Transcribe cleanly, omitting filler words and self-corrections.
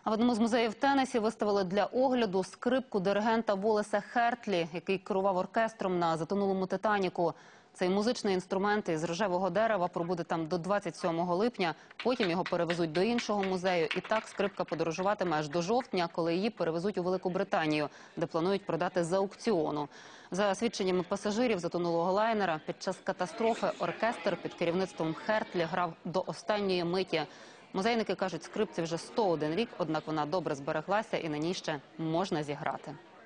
А в одному з музеїв Теннессі виставили для огляду скрипку диригента Волеса Хертлі, який керував оркестром на затонулому «Титаніку». Цей музичний інструмент із рожевого дерева пробуде там до 27 липня, потім його перевезуть до іншого музею. І так скрипка подорожуватиме аж до жовтня, коли її перевезуть у Велику Британію, де планують продати з аукціону. За свідченнями пасажирів затонулого лайнера, під час катастрофи оркестр під керівництвом Хертлі грав до останньої миті. Музейники кажуть, скрипці вже 101 рік, однак вона добре збереглася і на ній ще можна зіграти.